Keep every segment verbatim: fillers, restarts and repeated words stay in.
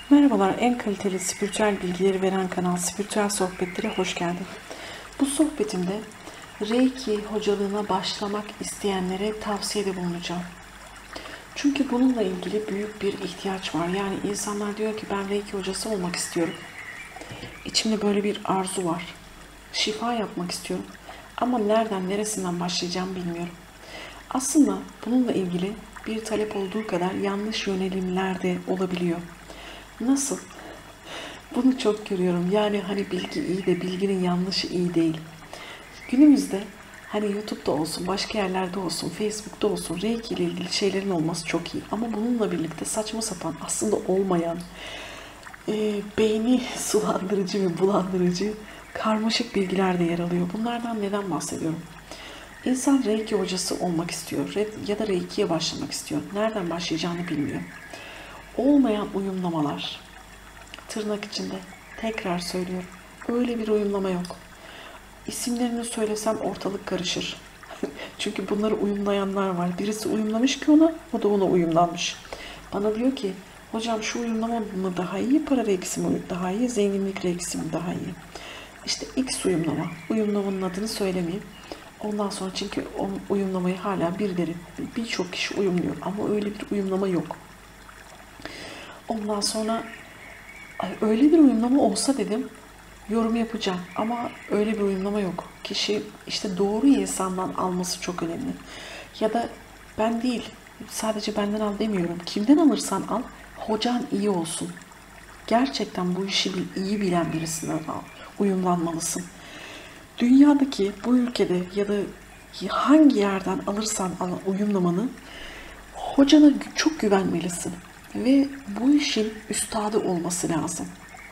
Merhabalar, en kaliteli spiritüel bilgileri veren kanal Spiritüel Sohbetlere hoş geldin. Bu sohbetimde Reiki hocalığına başlamak isteyenlere tavsiyede bulunacağım. Çünkü bununla ilgili büyük bir ihtiyaç var. Yani insanlar diyor ki ben Reiki hocası olmak istiyorum. İçimde böyle bir arzu var. Şifa yapmak istiyorum. Ama nereden neresinden başlayacağım bilmiyorum. Aslında bununla ilgili bir talep olduğu kadar yanlış yönelimler de olabiliyor. Nasıl? Bunu çok görüyorum. Yani hani bilgi iyi de bilginin yanlışı iyi değil. Günümüzde hani YouTube'da olsun, başka yerlerde olsun, Facebook'ta olsun Reiki ile ilgili şeylerin olması çok iyi. Ama bununla birlikte saçma sapan, aslında olmayan, e, beyni sulandırıcı ve bulandırıcı karmaşık bilgiler de yer alıyor. Bunlardan neden bahsediyorum? İnsan Reiki hocası olmak istiyor ya da Reiki'ye başlamak istiyor. Nereden başlayacağını bilmiyor. Olmayan uyumlamalar, tırnak içinde, tekrar söylüyorum, öyle bir uyumlama yok. İsimlerini söylesem ortalık karışır. Çünkü bunları uyumlayanlar var. Birisi uyumlamış ki ona, o da ona uyumlanmış. Bana diyor ki, hocam şu uyumlama mı daha iyi, para reiksi mi daha iyi, zenginlik reiksi mi daha iyi? İşte X uyumlama. Uyumlamanın adını söylemeyeyim. Ondan sonra çünkü o uyumlamayı hala birileri, birçok kişi uyumluyor. Ama öyle bir uyumlama yok. Ondan sonra ay öyle bir uyumlama olsa dedim, yorum yapacağım ama öyle bir uyumlama yok. Kişi işte doğru insandan alması çok önemli. Ya da ben değil, sadece benden al demiyorum. Kimden alırsan al, hocan iyi olsun. Gerçekten bu işi iyi bilen birisinden al, uyumlanmalısın. Dünyadaki, bu ülkede ya da hangi yerden alırsan al uyumlamanı, hocana çok güvenmelisin. Ve bu işin üstadı olması lazım.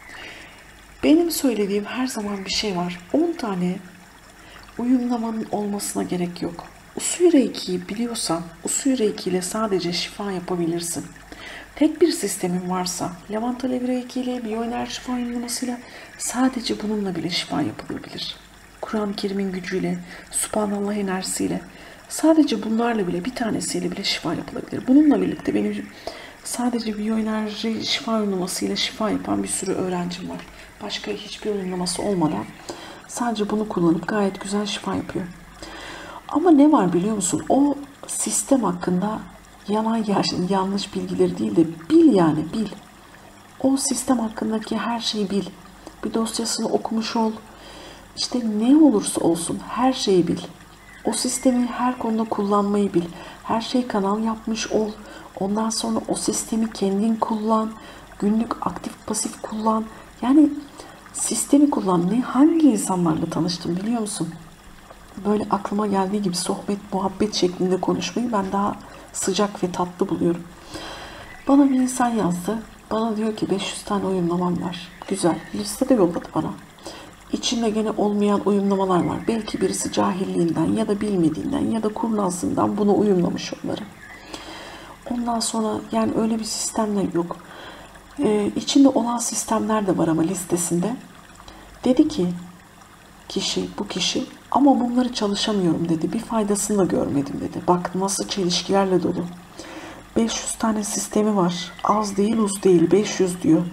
Benim söylediğim her zaman bir şey var. on tane uyumlamanın olmasına gerek yok. Usui Reiki'yi biliyorsan, Usui Reiki ile sadece şifa yapabilirsin. Tek bir sistemin varsa, Levant Alev Reiki ile, biyoenerji şifa uyumlamasıyla, sadece bununla bile şifa yapılabilir. Kur'an-ı Kerim'in gücüyle, Subhanallah enerjisiyle, sadece bunlarla bile, bir tanesiyle bile şifa yapılabilir. Bununla birlikte benim sadece biyoenerji şifa uygulamasıyla şifa yapan bir sürü öğrencim var. Başka hiçbir uygulaması olmadan sadece bunu kullanıp gayet güzel şifa yapıyor. Ama ne var biliyor musun? O sistem hakkında yalan yanlış bilgileri değil de bil, yani bil. O sistem hakkındaki her şeyi bil. Bir dosyasını okumuş ol. İşte ne olursa olsun her şeyi bil. O sistemi her konuda kullanmayı bil. Her şeyi kanal yapmış ol. Ondan sonra o sistemi kendin kullan. Günlük aktif pasif kullan. Yani sistemi kullan. Ne, hangi insanlarla tanıştım biliyor musun? Böyle aklıma geldiği gibi sohbet, muhabbet şeklinde konuşmayı ben daha sıcak ve tatlı buluyorum. Bana bir insan yazdı. Bana diyor ki beş yüz tane uyumlamam var. Güzel. Liste de yolladı bana. İçinde gene olmayan uyumlamalar var. Belki birisi cahilliğinden ya da bilmediğinden ya da kurnazlığından bunu uyumlamış onları. Ondan sonra yani öyle bir sistem de yok. Ee, içinde olan sistemler de var ama listesinde. Dedi ki kişi, bu kişi, ama bunları çalışamıyorum dedi. Bir faydasını da görmedim dedi. Bak nasıl çelişkilerle dolu. beş yüz tane sistemi var. Az değil, uz değil. beş yüz diyor.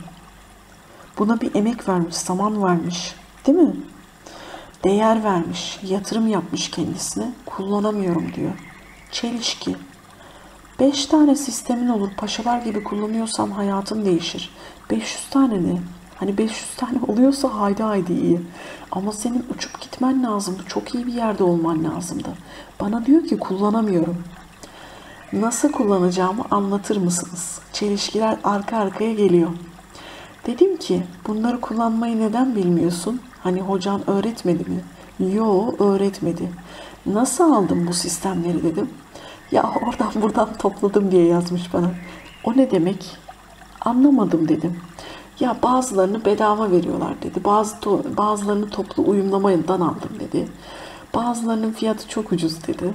Buna bir emek vermiş, zaman vermiş. Değil mi? Değer vermiş, yatırım yapmış kendisine. Kullanamıyorum diyor. Çelişki. beş tane sistemin olur. Paşalar gibi kullanıyorsan hayatın değişir. beş yüz tane ne? Hani beş yüz tane oluyorsa haydi haydi iyi. Ama senin uçup gitmen lazımdı. Çok iyi bir yerde olman lazımdı. Bana diyor ki kullanamıyorum. Nasıl kullanacağımı anlatır mısınız? Çelişkiler arka arkaya geliyor. Dedim ki bunları kullanmayı neden bilmiyorsun? Hani hocan öğretmedi mi? Yo, öğretmedi. Nasıl aldın bu sistemleri dedim. Ya oradan buradan topladım diye yazmış bana. O ne demek? Anlamadım dedim. Ya bazılarını bedava veriyorlar dedi. Bazı to bazılarını toplu uyumlamadan aldım dedi. Bazılarının fiyatı çok ucuz dedi.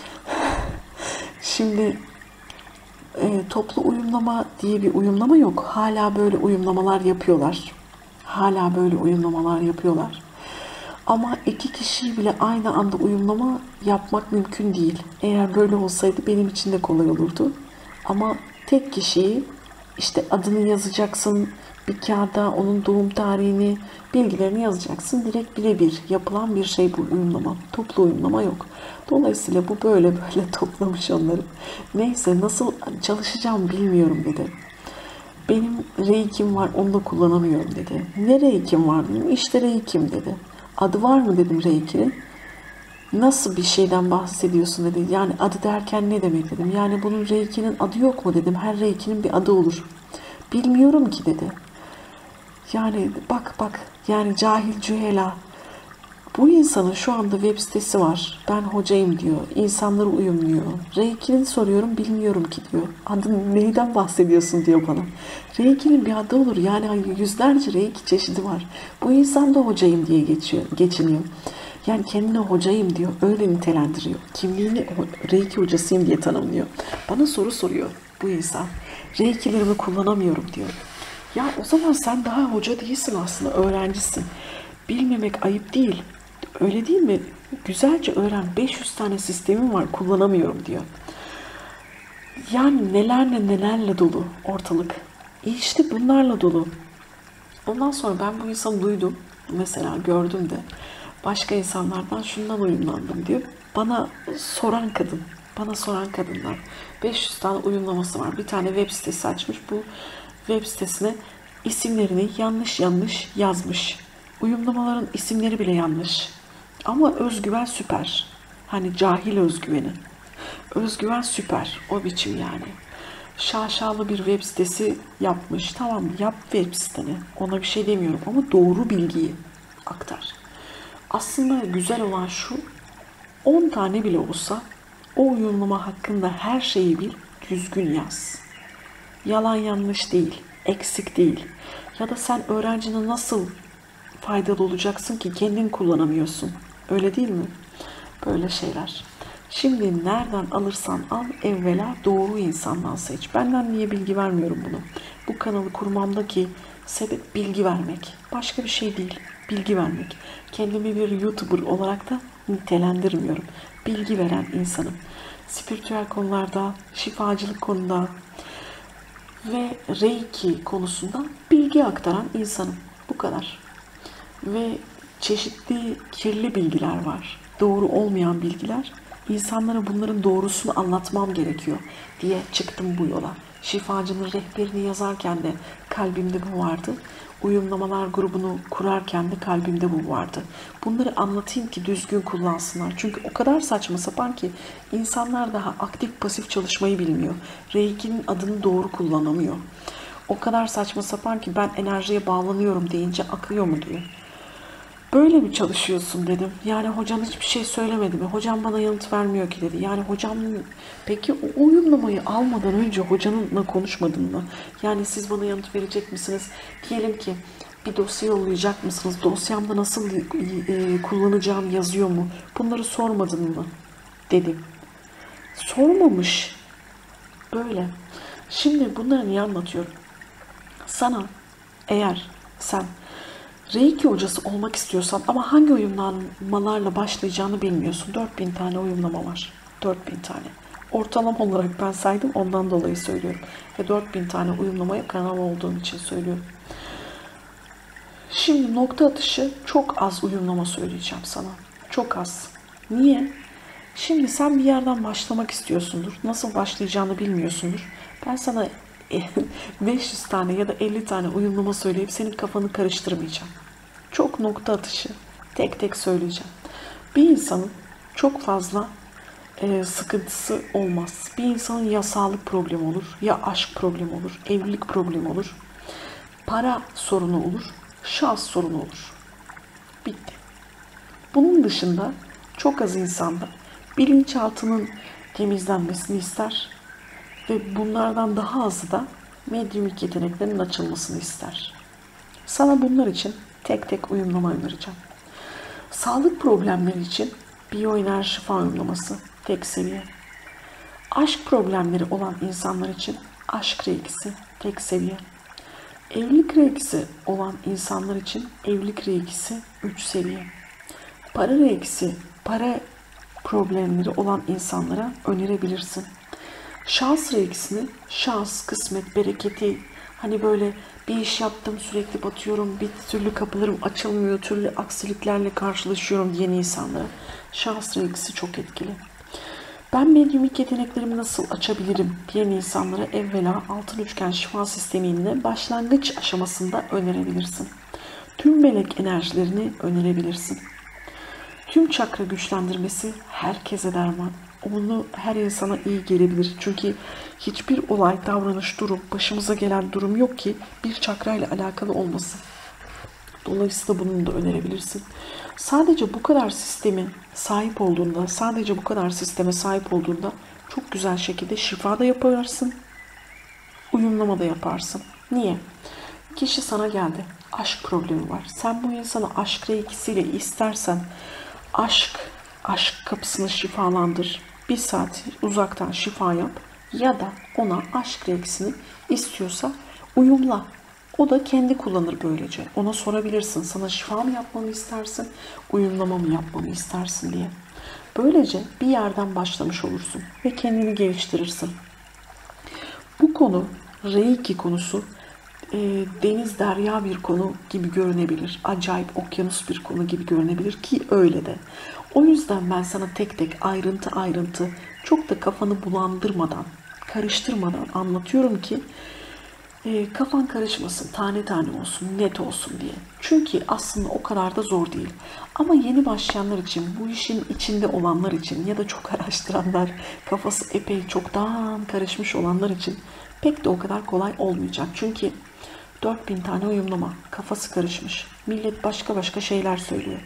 Şimdi e, toplu uyumlama diye bir uyumlama yok. Hala böyle uyumlamalar yapıyorlar. Hala böyle uyumlamalar yapıyorlar. Ama iki kişiyi bile aynı anda uyumlama yapmak mümkün değil. Eğer böyle olsaydı benim için de kolay olurdu. Ama tek kişiyi İşte adını yazacaksın bir kağıda, onun doğum tarihini, bilgilerini yazacaksın. Direkt birebir yapılan bir şey bu uyumlama. Toplu uyumlama yok. Dolayısıyla bu böyle böyle toplamış onları. Neyse, nasıl çalışacağım bilmiyorum dedi. Benim Reiki'm var, onu da kullanamıyorum dedi. Ne Reiki'm var dedim. İşte Reiki'm dedi. Adı var mı dedim Reiki'nin. Nasıl bir şeyden bahsediyorsun dedi. Yani adı derken ne demek dedim. Yani bunun Reiki'nin adı yok mu dedim. Her Reiki'nin bir adı olur. Bilmiyorum ki dedi. Yani bak bak, yani cahil cühela. Bu insanın şu anda web sitesi var. Ben hocayım diyor. İnsanları uyumluyor. Reiki'nin soruyorum, bilmiyorum ki diyor. Adın neyden bahsediyorsun diyor bana. Reiki'nin bir adı olur. Yani yüzlerce Reiki çeşidi var. Bu insan da hocayım diye geçiyor, geçiniyor. Yani kendine hocayım diyor. Öyle nitelendiriyor. Kimliğini Reiki hocasıyım diye tanımlıyor. Bana soru soruyor bu insan. Reiki'lerimi kullanamıyorum diyor. Ya o zaman sen daha hoca değilsin aslında. Öğrencisin. Bilmemek ayıp değil. Öyle değil mi? Güzelce öğren. beş yüz tane sistemim var, kullanamıyorum diyor. Yani nelerle nelerle dolu ortalık. İşte bunlarla dolu. Ondan sonra ben bu insanı duydum. Mesela gördüm de. Başka insanlardan şundan uyumlandım diyor. Bana soran kadın. Bana soran kadınlar. beş yüz tane uyumlaması var. Bir tane web sitesi açmış. Bu web sitesine isimlerini yanlış yanlış yazmış. Uyumlamaların isimleri bile yanlış. Ama özgüven süper. Hani cahil özgüveni. Özgüven süper. O biçim yani. Şaşalı bir web sitesi yapmış. Tamam, yap web siteni. Ona bir şey demiyorum ama doğru bilgiyi aktar. Aslında güzel olan şu, on tane bile olsa o uyumlama hakkında her şeyi bil, düzgün yaz. Yalan yanlış değil, eksik değil. Ya da sen öğrencine nasıl faydalı olacaksın ki kendin kullanamıyorsun? Öyle değil mi? Böyle şeyler. Şimdi nereden alırsan al, evvela doğru insandan seç. Benden niye bilgi vermiyorum bunu? Bu kanalı kurmamdaki sebep bilgi vermek. Başka bir şey değil. Bilgi vermek. Kendimi bir YouTuber olarak da nitelendirmiyorum. Bilgi veren insanım. Spiritüel konularda, şifacılık konuda ve Reiki konusunda bilgi aktaran insanım. Bu kadar. Ve çeşitli kirli bilgiler var. Doğru olmayan bilgiler. İnsanlara bunların doğrusunu anlatmam gerekiyor diye çıktım bu yola. Şifacının rehberini yazarken de kalbimde bu vardı. Uyumlamalar grubunu kurarken de kalbimde bu vardı. Bunları anlatayım ki düzgün kullansınlar. Çünkü o kadar saçma sapan ki insanlar daha aktif pasif çalışmayı bilmiyor. Reiki'nin adını doğru kullanamıyor. O kadar saçma sapan ki ben enerjiye bağlanıyorum deyince akıyor mu diyor. Böyle mi çalışıyorsun dedim. Yani hocam hiçbir şey söylemedi mi? Hocam bana yanıt vermiyor ki dedi. Yani hocam, peki o uyumlamayı almadan önce hocanınla konuşmadın mı? Yani siz bana yanıt verecek misiniz? Diyelim ki bir dosya yollayacak mısınız? Dosyamda nasıl e, kullanacağım yazıyor mu? Bunları sormadın mı? Dedim. Sormamış. Böyle. Şimdi bunları niye anlatıyorum? Sana eğer sen Reiki hocası olmak istiyorsan ama hangi uyumlamalarla başlayacağını bilmiyorsun. dört bin tane uyumlama var. dört bin tane. Ortalama olarak ben saydım, ondan dolayı söylüyorum. Ve dört bin tane uyumlamaya kanal olduğum için söylüyorum. Şimdi nokta atışı çok az uyumlama söyleyeceğim sana. Çok az. Niye? Şimdi sen bir yerden başlamak istiyorsundur. Nasıl başlayacağını bilmiyorsundur. Ben sana beş yüz tane ya da elli tane uyumlama söyleyip senin kafanı karıştırmayacağım. Çok nokta atışı. Tek tek söyleyeceğim. Bir insanın çok fazla e, sıkıntısı olmaz. Bir insanın ya sağlık problemi olur, ya aşk problemi olur, evlilik problemi olur, para sorunu olur, şans sorunu olur. Bitti. Bunun dışında çok az insanda bilinçaltının temizlenmesini ister ve bunlardan daha azı da medyumik yeteneklerinin açılmasını ister. Sana bunlar için tek tek uyumlama önereceğim. Sağlık problemleri için biyoenerji şifa uyumlaması tek seviye. Aşk problemleri olan insanlar için aşk reikisi tek seviye. Evlilik reikisi olan insanlar için evlilik reikisi üç seviye. Para reikisi, para problemleri olan insanlara önerebilirsin. Şans reikisini şans, kısmet, bereketi Hani böyle bir iş yaptım, sürekli batıyorum, bir türlü kapılarım açılmıyor, türlü aksiliklerle karşılaşıyorum diyen insanlara şans reikisi çok etkili. Ben medyumik yeteneklerimi nasıl açabilirim diyen insanlara evvela altın üçgen şifa sistemini başlangıç aşamasında önerebilirsin. Tüm melek enerjilerini önerebilirsin. Tüm çakra güçlendirmesi herkese derman. Onu her insana iyi gelebilir. Çünkü hiçbir olay, davranış, durum, başımıza gelen durum yok ki bir çakra ile alakalı olmasın. Dolayısıyla bunu da önerebilirsin. Sadece bu kadar sistemi sahip olduğunda, sadece bu kadar sisteme sahip olduğunda çok güzel şekilde şifa da yaparsın, uyumlama da yaparsın. Niye? Kişi sana geldi, aşk problemi var. Sen bu insanı aşk reikisiyle istersen aşk, aşk kapısını şifalandır. Bir saat uzaktan şifa yap ya da ona aşk reikisini istiyorsa uyumla. O da kendi kullanır böylece. Ona sorabilirsin. Sana şifa mı yapmamı istersin, uyumlama mı yapmamı istersin diye. Böylece bir yerden başlamış olursun ve kendini geliştirirsin. Bu konu, Reiki konusu, e, deniz derya bir konu gibi görünebilir. Acayip okyanus bir konu gibi görünebilir ki öyle de. O yüzden ben sana tek tek ayrıntı ayrıntı çok da kafanı bulandırmadan, karıştırmadan anlatıyorum ki E, kafan karışmasın, tane tane olsun, net olsun diye. Çünkü aslında o kadar da zor değil. Ama yeni başlayanlar için, bu işin içinde olanlar için ya da çok araştıranlar, kafası epey çoktan karışmış olanlar için pek de o kadar kolay olmayacak. Çünkü dört bin tane uyumlama, kafası karışmış. Millet başka başka şeyler söylüyor.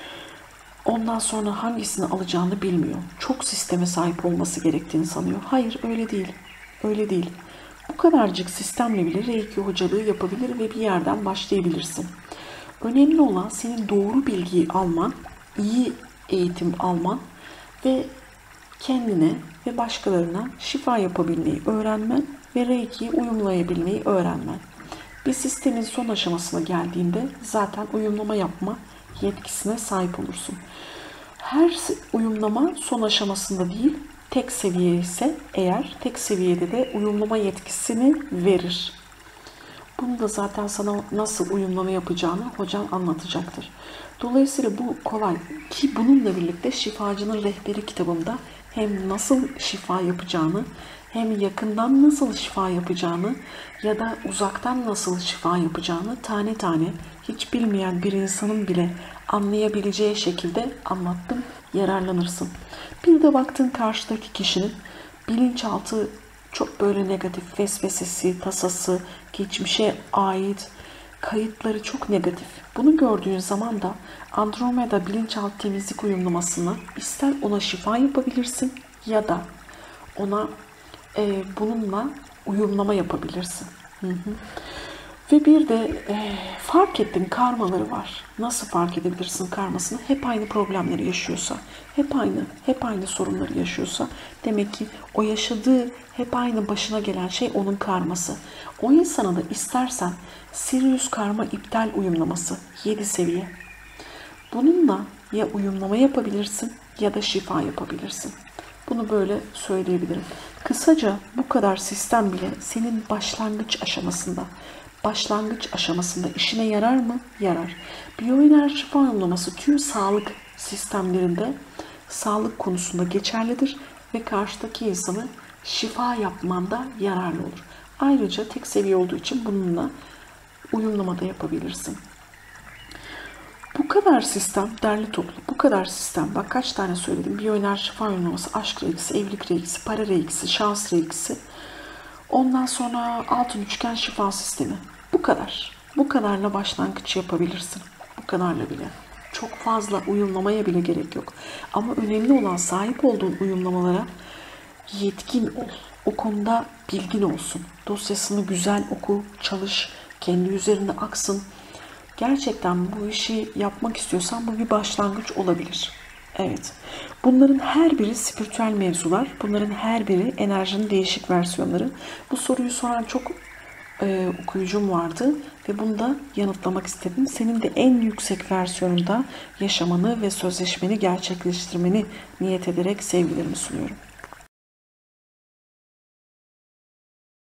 Ondan sonra hangisini alacağını bilmiyor. Çok sisteme sahip olması gerektiğini sanıyor. Hayır, öyle değil. Öyle değil. Bu kadarcık sistemle bile Reiki hocalığı yapabilir ve bir yerden başlayabilirsin. Önemli olan senin doğru bilgiyi alman, iyi eğitim alman ve kendine ve başkalarına şifa yapabilmeyi öğrenmen ve Reiki'yi uyumlayabilmeyi öğrenmen. Bir sistemin son aşamasına geldiğinde zaten uyumlama yapma yetkisine sahip olursun. Her uyumlama son aşamasında değil, tek seviye ise eğer tek seviyede de uyumlama yetkisini verir. Bunu da zaten sana nasıl uyumlama yapacağını hocan anlatacaktır. Dolayısıyla bu kolay ki bununla birlikte Şifacının Rehberi kitabımda hem nasıl şifa yapacağını hem yakından nasıl şifa yapacağını ya da uzaktan nasıl şifa yapacağını tane tane hiç bilmeyen bir insanın bile anlayabileceği şekilde anlattım, yararlanırsın. Bir de baktın karşıdaki kişinin bilinçaltı çok böyle negatif, vesvesesi, tasası, geçmişe ait kayıtları çok negatif. Bunu gördüğün zaman da Andromeda bilinçaltı temizlik uyumlamasını ister ona şifa yapabilirsin ya da ona e, bununla uyumlama yapabilirsin. Hı hı. Ve bir de e, fark ettin karmaları var. Nasıl fark edebilirsin karmasını? Hep aynı problemleri yaşıyorsa, hep aynı, hep aynı sorunları yaşıyorsa demek ki o yaşadığı hep aynı başına gelen şey onun karması. O insana da istersen Sirius karma iptal uyumlaması yedi seviye. Bununla ya uyumlama yapabilirsin ya da şifa yapabilirsin. Bunu böyle söyleyebilirim. Kısaca bu kadar sistem bile senin başlangıç aşamasında başlangıç aşamasında işine yarar mı? Yarar. Biyoenerji şifa uyumlaması tüm sağlık sistemlerinde sağlık konusunda geçerlidir ve karşıdaki insanı şifa yapmanda yararlı olur. Ayrıca tek seviye olduğu için bununla uyumlama da yapabilirsin. Bu kadar sistem derli toplu, bu kadar sistem. Bak kaç tane söyledim. Biyoenerji şifa uyumlaması, aşk reikisi, evlilik reikisi, para reikisi, şans reikisi. Ondan sonra altın üçgen şifa sistemi. Bu kadar. Bu kadarla başlangıç yapabilirsin. Bu kadarla bile. Çok fazla uyumlamaya bile gerek yok. Ama önemli olan sahip olduğun uyumlamalara yetkin ol. O konuda bilgin olsun. Dosyasını güzel oku, çalış, kendi üzerinde aksın. Gerçekten bu işi yapmak istiyorsan bu bir başlangıç olabilir. Evet. Bunların her biri spiritüel mevzular. Bunların her biri enerjinin değişik versiyonları. Bu soruyu soran çok e, okuyucum vardı ve bunu da yanıtlamak istedim. Senin de en yüksek versiyonunda yaşamanı ve sözleşmeni gerçekleştirmeni niyet ederek sevgilerimi sunuyorum.